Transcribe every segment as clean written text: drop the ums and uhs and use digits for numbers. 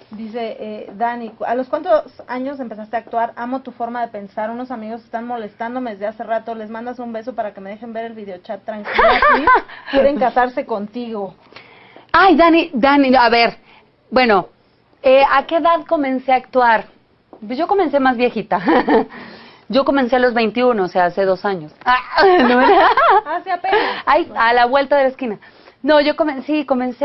Dice Dani, ¿a los cuántos años empezaste a actuar? Amo tu forma de pensar. Unos amigos están molestándome desde hace rato. Les mandas un beso para que me dejen ver el videochat tranquila. Quieren casarse contigo. Ay, Dani, a ver. Bueno, ¿a qué edad comencé a actuar? Pues yo comencé más viejita. Yo comencé a los 21, o sea, hace 2 años. ¿No? Hace apenas. Ay, a la vuelta de la esquina. No, yo comencé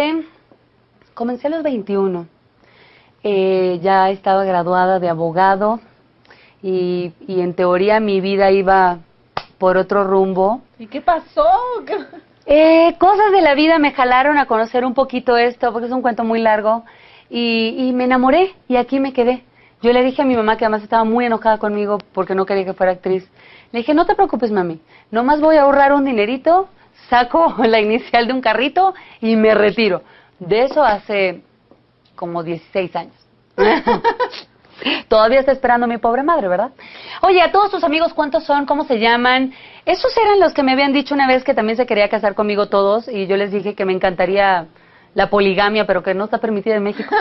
a los 21. Ya estaba graduada de abogado y en teoría mi vida iba por otro rumbo. ¿Y qué pasó? Cosas de la vida me jalaron a conocer un poquito esto, porque es un cuento muy largo, y me enamoré y aquí me quedé. Yo le dije a mi mamá, que además estaba muy enojada conmigo porque no quería que fuera actriz, le dije, no te preocupes, mami, nomás voy a ahorrar un dinerito, saco la inicial de un carrito y me retiro. De eso hace como 16 años. Todavía está esperando mi pobre madre, ¿verdad? Oye, a todos tus amigos, ¿cuántos son? ¿Cómo se llaman? Esos eran los que me habían dicho una vez que también se quería casar conmigo todos, y yo les dije que me encantaría la poligamia, pero que no está permitida en México.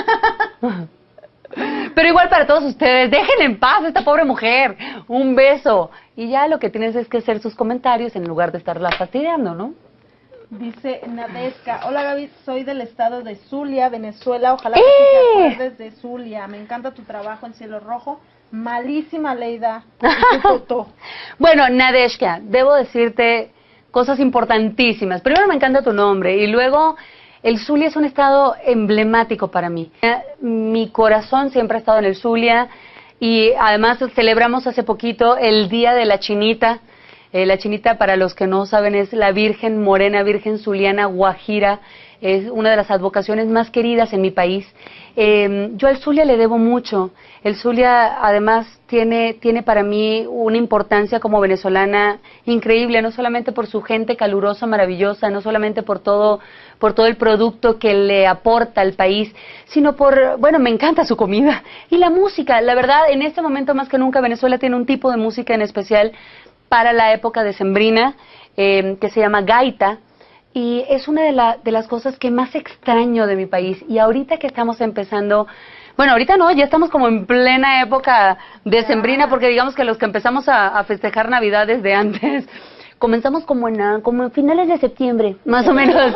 Pero igual para todos ustedes, déjenla en paz a esta pobre mujer. Un beso. Y ya lo que tienes es que hacer sus comentarios en lugar de estarla fastidiando, ¿no? Dice Nadesca, hola Gaby, soy del estado de Zulia, Venezuela, ojalá que te acuerdes de Zulia, me encanta tu trabajo en Cielo Rojo, malísima Leida. Bueno, Nadesca, debo decirte cosas importantísimas. Primero, me encanta tu nombre, y luego el Zulia es un estado emblemático para mí. Mi corazón siempre ha estado en el Zulia, y además celebramos hace poquito el Día de la Chinita. La chinita, para los que no saben, es la Virgen Morena, Virgen Zuliana Guajira. Es una de las advocaciones más queridas en mi país. Yo al Zulia le debo mucho. El Zulia, además, tiene para mí una importancia como venezolana increíble, no solamente por su gente calurosa, maravillosa, no solamente por todo el producto que le aporta al país, sino bueno, me encanta su comida y la música. La verdad, en este momento más que nunca, Venezuela tiene un tipo de música en especial para la época decembrina, que se llama gaita, y es una de las cosas que más extraño de mi país. Y ahorita que estamos empezando, bueno, ahorita no, ya estamos como en plena época decembrina, porque digamos que los que empezamos a festejar Navidad desde antes, comenzamos como en finales de septiembre, más o menos.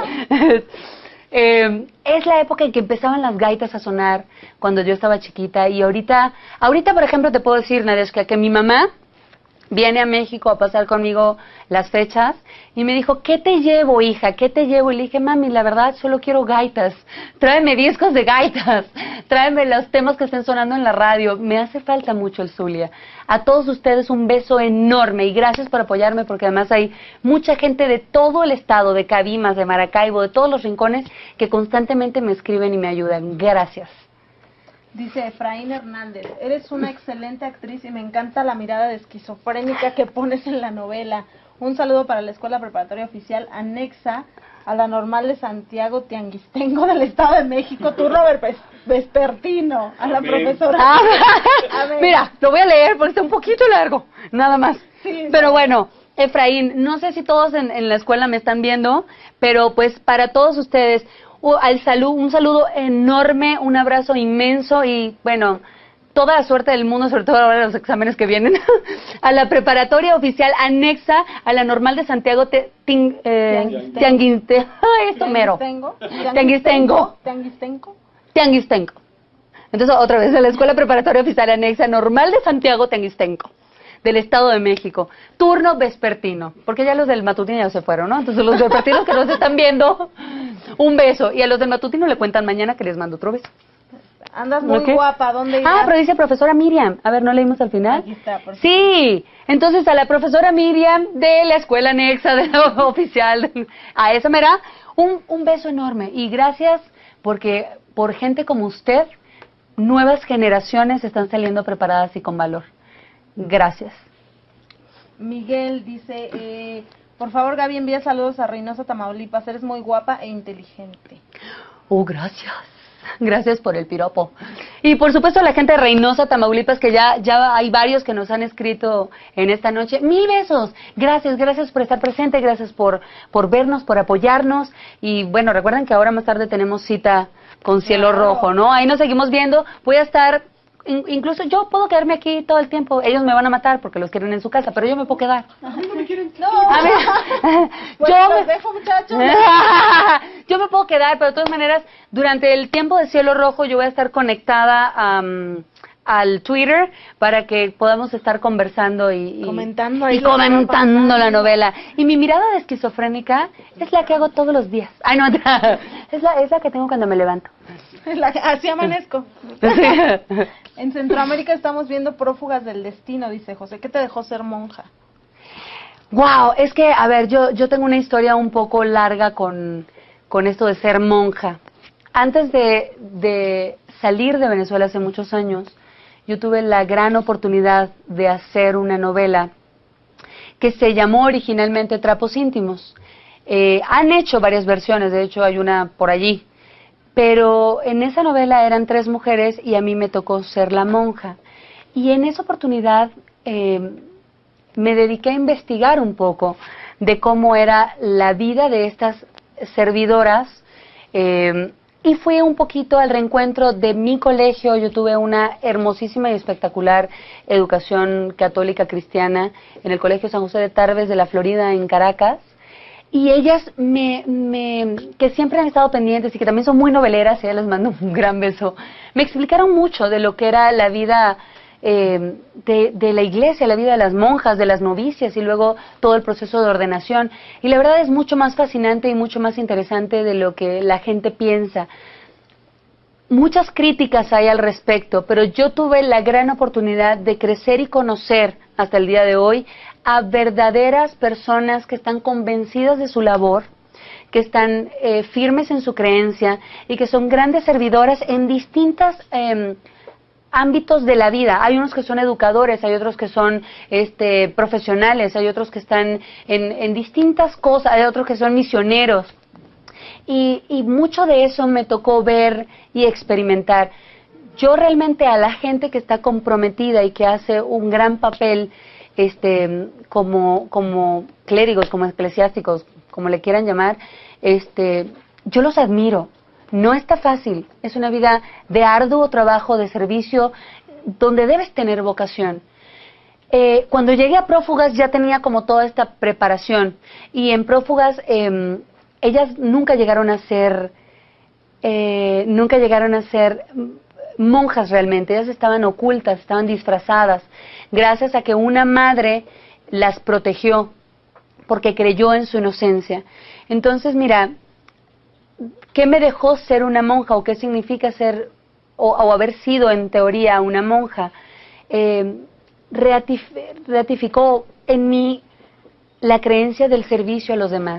Es la época en que empezaban las gaitas a sonar cuando yo estaba chiquita, y ahorita por ejemplo, te puedo decir, Nadesca, que mi mamá viene a México a pasar conmigo las fechas y me dijo, ¿qué te llevo, hija? ¿Qué te llevo? Y le dije, mami, la verdad solo quiero gaitas, tráeme discos de gaitas, tráeme los temas que estén sonando en la radio. Me hace falta mucho el Zulia. A todos ustedes un beso enorme y gracias por apoyarme, porque además hay mucha gente de todo el estado, de Cabimas, de Maracaibo, de todos los rincones, que constantemente me escriben y me ayudan. Gracias. Dice Efraín Hernández, eres una excelente actriz y me encanta la mirada de esquizofrénica que pones en la novela. Un saludo para la Escuela Preparatoria Oficial anexa a la Normal de Santiago Tianguistengo del Estado de México, turno vespertino, a la profesora. Mira, lo voy a leer porque está un poquito largo, nada más. Sí, pero bueno, Efraín, no sé si todos en la escuela me están viendo, pero pues para todos ustedes, un saludo enorme, un abrazo inmenso y bueno, toda la suerte del mundo, sobre todo ahora los exámenes que vienen, a la preparatoria oficial anexa a la Normal de Santiago Tianguistengo. Entonces otra vez, a la Escuela Preparatoria Oficial anexa Normal de Santiago Tianguistengo, del Estado de México, turno vespertino, porque ya los del matutino ya se fueron, ¿no? Entonces los vespertinos que nos están viendo, un beso, y a los del matutino le cuentan mañana que les mando otro beso. Andas muy guapa, ¿dónde irás? Ah, pero dice profesora Miriam, a ver, ¿no leímos al final? Aquí está, sí, entonces a la profesora Miriam de la Escuela Anexa de la Oficial, a esa mera, un beso enorme, y gracias porque por gente como usted, nuevas generaciones están saliendo preparadas y con valor. Gracias. Miguel dice, por favor Gaby, envía saludos a Reynosa, Tamaulipas, eres muy guapa e inteligente. Oh, gracias. Gracias por el piropo. Y por supuesto a la gente de Reynosa, Tamaulipas, que ya hay varios que nos han escrito en esta noche. 1000 besos. Gracias por estar presente, gracias por vernos, por apoyarnos. Y bueno, recuerden que ahora más tarde tenemos cita con Cielo Claro. Rojo, ¿no? Ahí nos seguimos viendo. Voy a estar, incluso yo puedo quedarme aquí todo el tiempo. Ellos me van a matar porque los quieren en su casa, pero yo me puedo quedar. No, A ver, bueno, yo los dejo, muchachos. yo me puedo quedar, pero de todas maneras, durante el tiempo de Cielo Rojo yo voy a estar conectada al Twitter para que podamos estar conversando y Comentando ahí y lo que va comentando pasando. la novela. Y mi mirada de esquizofrénica es la que hago todos los días. Ay, no, es la que tengo cuando me levanto. Así amanezco. En Centroamérica estamos viendo Prófugas del Destino, dice José. ¿Qué te dejó ser monja? Wow, es que, a ver, yo tengo una historia un poco larga con esto de ser monja. Antes de salir de Venezuela hace muchos años, yo tuve la gran oportunidad de hacer una novela que se llamó originalmente Trapos Íntimos. Han hecho varias versiones, de hecho hay una por allí, pero en esa novela eran 3 mujeres y a mí me tocó ser la monja. Y en esa oportunidad me dediqué a investigar un poco de cómo era la vida de estas servidoras y fui un poquito al reencuentro de mi colegio. Yo tuve una hermosísima y espectacular educación católica cristiana en el Colegio San José de Tarbes de la Florida en Caracas. Y ellas que siempre han estado pendientes y que también son muy noveleras, les mando un gran beso, me explicaron mucho de lo que era la vida de la iglesia, la vida de las monjas, de las novicias y luego todo el proceso de ordenación. Y la verdad es mucho más fascinante y mucho más interesante de lo que la gente piensa. Muchas críticas hay al respecto, pero yo tuve la gran oportunidad de crecer y conocer hasta el día de hoy a verdaderas personas que están convencidas de su labor, que están firmes en su creencia y que son grandes servidoras en distintas ámbitos de la vida. Hay unos que son educadores, hay otros que son profesionales, hay otros que están en distintas cosas, hay otros que son misioneros. Y mucho de eso me tocó ver y experimentar. Yo realmente a la gente que está comprometida y que hace un gran papel como clérigos, como eclesiásticos, como le quieran llamar, yo los admiro. No está fácil, es una vida de arduo trabajo, de servicio, donde debes tener vocación. Cuando llegué a Prófugas ya tenía como toda esta preparación, y en Prófugas ellas nunca llegaron a ser monjas realmente. Ellas estaban ocultas, estaban disfrazadas, gracias a que una madre las protegió porque creyó en su inocencia. Entonces, mira, ¿qué me dejó ser una monja o qué significa ser o haber sido en teoría una monja? Ratificó en mí la creencia del servicio a los demás,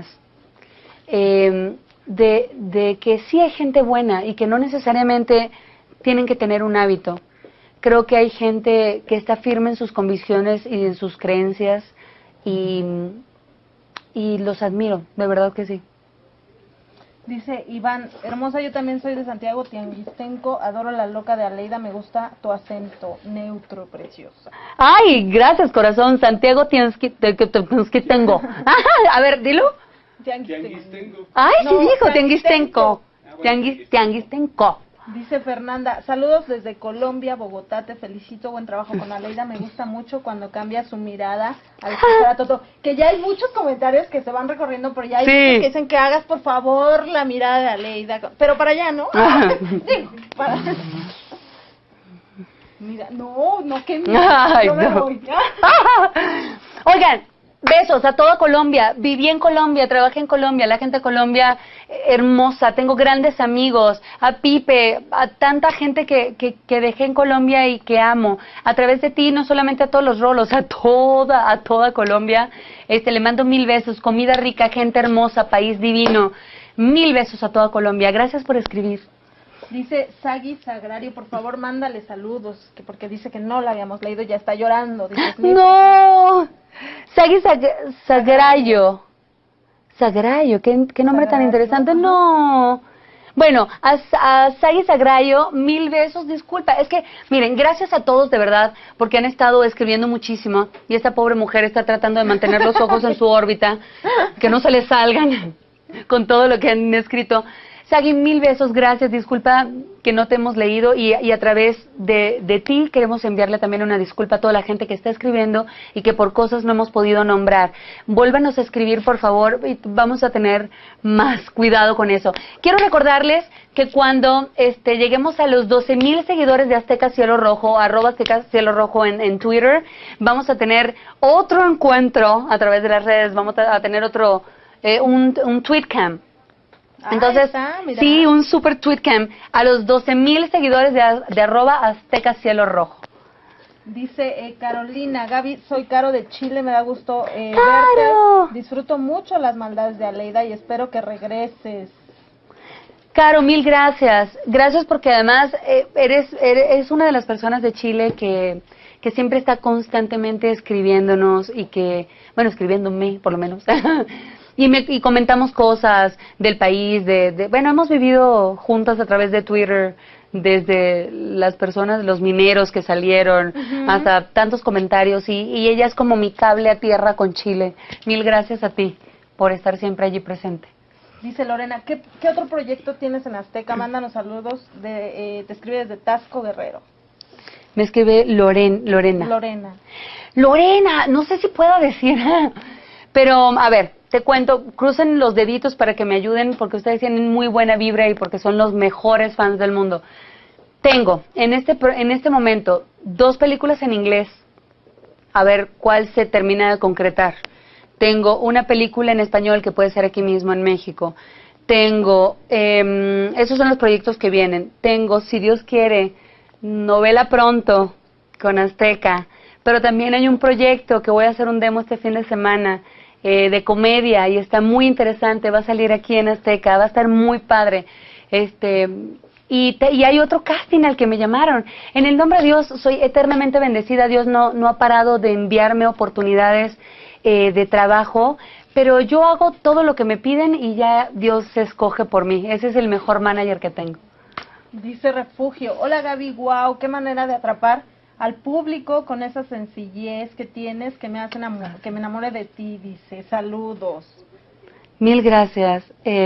de que sí hay gente buena y que no necesariamente tienen que tener un hábito. Creo que hay gente que está firme en sus convicciones y en sus creencias y los admiro, de verdad que sí. Dice Iván, hermosa, yo también soy de Santiago Tianguistenco, adoro la loca de Aleida, me gusta tu acento neutro, preciosa. Ay, gracias corazón, Santiago Tianguistenco. A ver, dilo. Tianguistenco. Ay, sí No, dijo, Tianguistenco. Tianguistenco. Tianguistenco. Dice Fernanda, saludos desde Colombia, Bogotá, te felicito, buen trabajo con Aleida, me gusta mucho cuando cambia su mirada al escuchar a Toto, que ya hay muchos comentarios que se van recorriendo, pero ya hay muchos que dicen que hagas por favor la mirada de Aleida, pero para allá, ¿no? Sí, para... Mira, no, que Ay, yo me no. voy. Oigan, besos a toda Colombia. Viví en Colombia, trabajé en Colombia, la gente de Colombia hermosa, tengo grandes amigos, a Pipe, a tanta gente que dejé en Colombia y que amo. A través de ti, no solamente a todos los rolos, a toda Colombia. Le mando 1000 besos, comida rica, gente hermosa, país divino. 1000 besos a toda Colombia. Gracias por escribir. Dice Sagui Sagrario, por favor, mándale saludos, que porque dice que no la habíamos leído, ya está llorando. Dice, ¡No! Sagui Sagrario. Sagrario, qué nombre tan interesante. No. Bueno, a Sagui Sagrario, 1000 besos, disculpa. Es que, miren, gracias a todos de verdad, porque han estado escribiendo muchísimo, y esta pobre mujer está tratando de mantener los ojos en su órbita, que no se le salgan con todo lo que han escrito. Sagi, 1000 besos, gracias, disculpa que no te hemos leído y a través de ti queremos enviarle también una disculpa a toda la gente que está escribiendo y que por cosas no hemos podido nombrar. Vuélvanos a escribir, por favor, y vamos a tener más cuidado con eso. Quiero recordarles que cuando lleguemos a los 12,000 seguidores de Azteca Cielo Rojo, @Azteca Cielo Rojo en Twitter, vamos a tener otro encuentro a través de las redes, vamos a tener otro, un tweet cam. Entonces, sí, un super tweet cam a los 12,000 seguidores de @Azteca Cielo Rojo. Dice Carolina, Gaby, soy Caro de Chile, me da gusto ¡Caro! verte. Disfruto mucho las maldades de Aleida y espero que regreses. Caro, 1000 gracias. Gracias porque además eres una de las personas de Chile que siempre está constantemente escribiéndonos y bueno, escribiéndome por lo menos. Y comentamos cosas del país, bueno, hemos vivido juntas a través de Twitter, desde las personas, los mineros que salieron, hasta tantos comentarios, y ella es como mi cable a tierra con Chile. 1000 gracias a ti por estar siempre allí presente. Dice Lorena, ¿qué otro proyecto tienes en Azteca? Mándanos saludos, te escribe desde Tasco, Guerrero. Me escribe Lorena. Lorena, no sé si puedo decir, pero a ver, te cuento, crucen los deditos para que me ayuden porque ustedes tienen muy buena vibra y porque son los mejores fans del mundo. Tengo en este momento 2 películas en inglés, a ver cuál se termina de concretar. Tengo una película en español que puede ser aquí mismo en México. Tengo, esos son los proyectos que vienen. Tengo, si Dios quiere, novela pronto con Azteca, pero también hay un proyecto que voy a hacer un demo este fin de semana de comedia y está muy interesante, va a salir aquí en Azteca, va a estar muy padre. Y hay otro casting al que me llamaron. En el nombre de Dios soy eternamente bendecida. Dios no ha parado de enviarme oportunidades de trabajo, pero yo hago todo lo que me piden y ya Dios se escoge por mí. Ese es el mejor manager que tengo. Dice Refugio, hola Gaby, wow, qué manera de atrapar al público con esa sencillez que tienes que me enamore de ti, dice, saludos. 1000 gracias.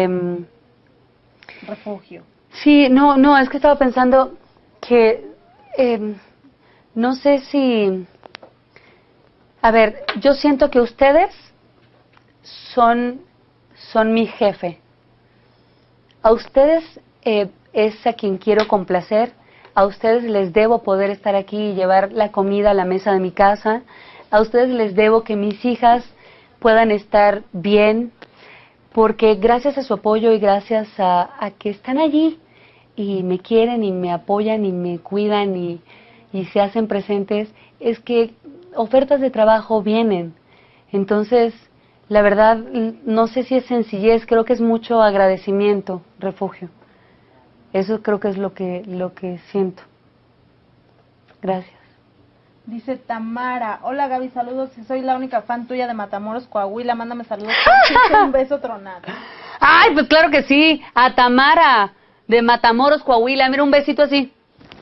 Refugio. Sí, no, es que estaba pensando que no sé si... A ver, yo siento que ustedes son mi jefe. A ustedes es a quien quiero complacer. A ustedes les debo poder estar aquí y llevar la comida a la mesa de mi casa. A ustedes les debo que mis hijas puedan estar bien, porque gracias a su apoyo y gracias a que están allí y me quieren y me apoyan y me cuidan y se hacen presentes, es que ofertas de trabajo vienen. Entonces, la verdad, no sé si es sencillez, creo que es mucho agradecimiento, Refugio. Eso creo que es lo que siento. Gracias. Dice Tamara, hola Gaby, saludos, soy la única fan tuya de Matamoros, Coahuila, mándame saludos, un beso tronado. Ay, pues claro que sí, a Tamara, de Matamoros, Coahuila, mira un besito así.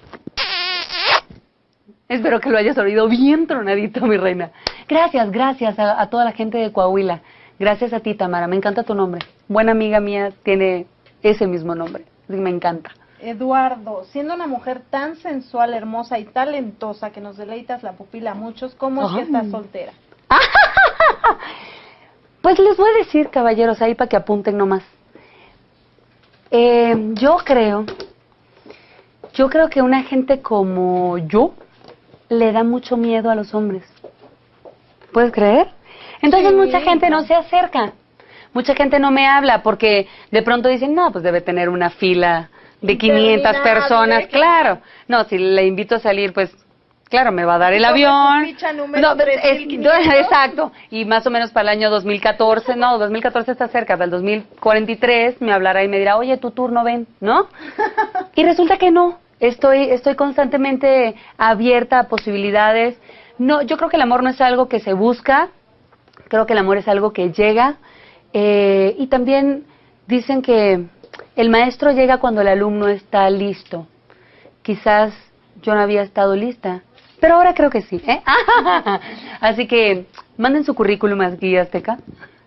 Espero que lo hayas oído bien tronadito, mi reina. Gracias a toda la gente de Coahuila. Gracias a ti, Tamara, me encanta tu nombre. Buena amiga mía tiene ese mismo nombre, me encanta. Eduardo, siendo una mujer tan sensual, hermosa y talentosa que nos deleitas la pupila a muchos, ¿cómo es que estás soltera? Pues les voy a decir, caballeros, ahí para que apunten nomás. Yo creo que una gente como yo le da mucho miedo a los hombres. ¿Puedes creer? Entonces mucha gente no se acerca. Mucha gente no me habla porque de pronto dicen, no, pues debe tener una fila de 500 personas. Claro. No, si le invito a salir, pues, claro, me va a dar el avión. Exacto. Y más o menos para el año 2014, no, 2014 está cerca, para el 2043 me hablará y me dirá, oye, tu turno, ven, ¿no? Y resulta que no. Estoy constantemente abierta a posibilidades. No, yo creo que el amor no es algo que se busca, creo que el amor es algo que llega. Y también dicen que el maestro llega cuando el alumno está listo. Quizás yo no había estado lista, pero ahora creo que sí, ¿eh? Así que manden su currículum aquí, Azteca.